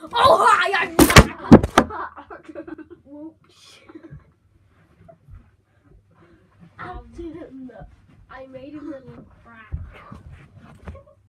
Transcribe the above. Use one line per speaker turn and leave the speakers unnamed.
Oh, hi!
Whoops.
I made a little crack.